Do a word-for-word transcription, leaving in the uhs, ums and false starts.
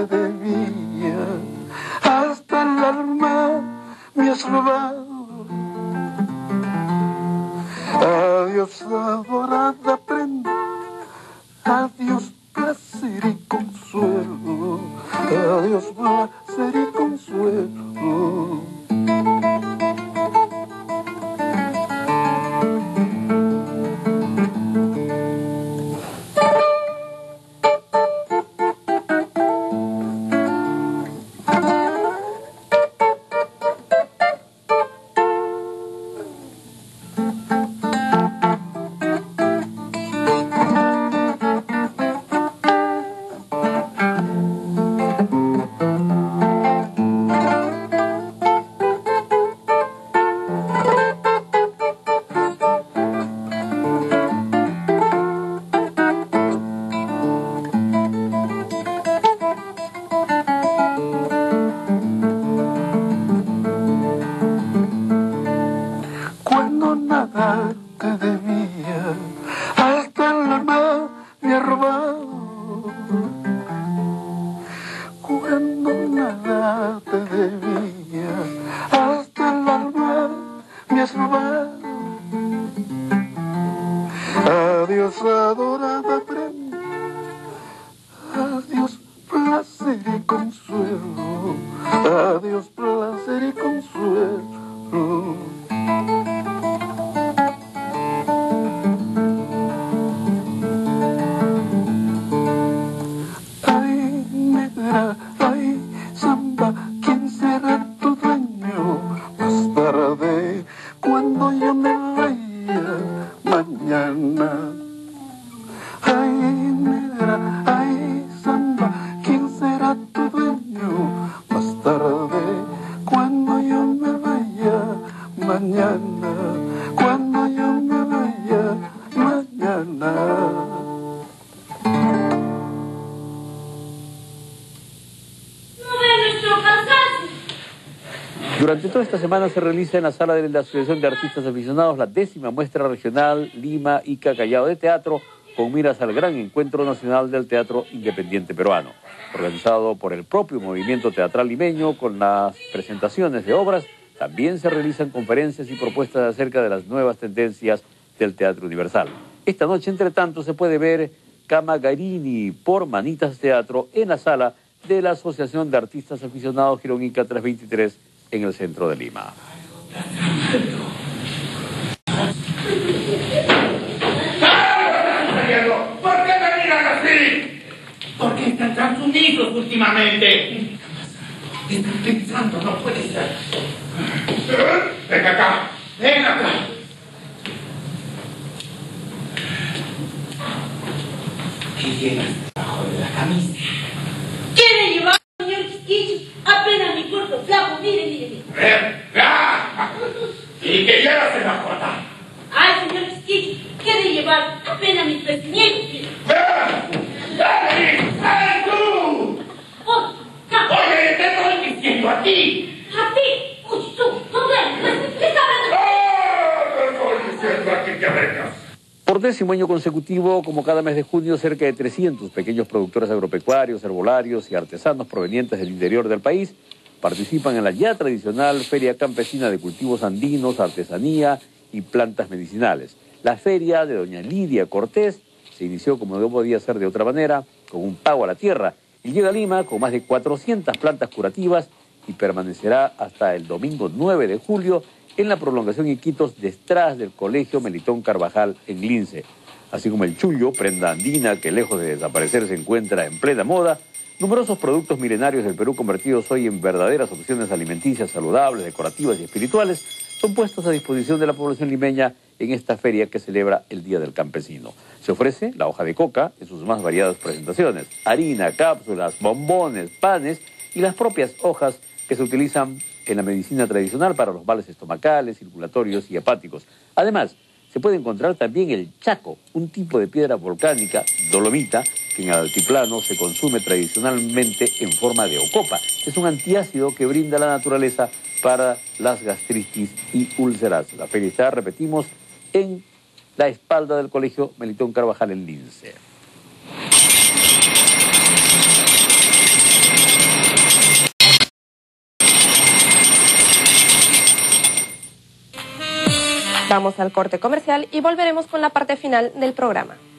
te debía, hasta el alma me has robado. Adiós, adorada prenda, adiós, placer y consuelo, adiós, placer y consuelo. Cuando nada te debía, hasta el alma me ha robado. Cuando nada te debía, hasta el alma me has robado. Adiós, adorada prenda, adiós, placer y consuelo, adiós, placer y consuelo. Ay, negra, ay, samba, ¿quién será tu dueño? Más tarde, cuando yo me vaya, mañana. Ay, negra, ay, samba, ¿quién será tu dueño? Más tarde, cuando yo me vaya, mañana. Cuando yo me vaya, mañana. Durante toda esta semana se realiza en la sala de la Asociación de Artistas Aficionados la décima muestra regional Lima Ica Callao de Teatro, con miras al gran encuentro nacional del teatro independiente peruano. Organizado por el propio movimiento teatral limeño, con las presentaciones de obras, también se realizan conferencias y propuestas acerca de las nuevas tendencias del teatro universal. Esta noche, entre tanto, se puede ver Camagarini por Manitas Teatro en la sala de la Asociación de Artistas Aficionados Girón Ica trescientos veintitrés en el centro de Lima. ¿Por qué me miran así? ¿Por qué están tan sumisos últimamente? ¿Qué están pensando? No puede ser. Ven acá, ven acá. ¿Qué llevas debajo de la camisa? ¿Quiere llevar, señor Quisquillo? Apenas mi cuerpo flaco, mire, mire, mire. ¿Y qué llevas en la jota? Ay, señor Quisquillo, ¿quiere llevar apenas mis pestañeros? Mire. ¡Dale! ¡Dale tú! Oh, no. Oye, te estoy diciendo a ti. ¿A ti? Uy, tú, no ves, ¿qué está hablando? ¡No! Te estoy diciendo a ti que vengas. Por décimo año consecutivo, como cada mes de junio, cerca de trescientos pequeños productores agropecuarios, herbolarios y artesanos provenientes del interior del país participan en la ya tradicional Feria Campesina de Cultivos Andinos, Artesanía y Plantas Medicinales. La feria de doña Lidia Cortés se inició, como no podía ser de otra manera, con un pago a la tierra y llega a Lima con más de cuatrocientas plantas curativas y permanecerá hasta el domingo nueve de julio en la prolongación Iquitos detrás del Colegio Melitón Carvajal en Lince. Así como el chullo, prenda andina que lejos de desaparecer se encuentra en plena moda, numerosos productos milenarios del Perú convertidos hoy en verdaderas opciones alimenticias, saludables, decorativas y espirituales son puestos a disposición de la población limeña en esta feria que celebra el Día del Campesino. Se ofrece la hoja de coca en sus más variadas presentaciones, harina, cápsulas, bombones, panes y las propias hojas que se utilizan en la medicina tradicional para los males estomacales, circulatorios y hepáticos. Además, se puede encontrar también el chaco, un tipo de piedra volcánica, dolomita, que en el altiplano se consume tradicionalmente en forma de ocopa. Es un antiácido que brinda la naturaleza para las gastritis y úlceras. La feria está, repetimos, en la espalda del Colegio Melitón Carvajal en Lince. Vamos al corte comercial y volveremos con la parte final del programa.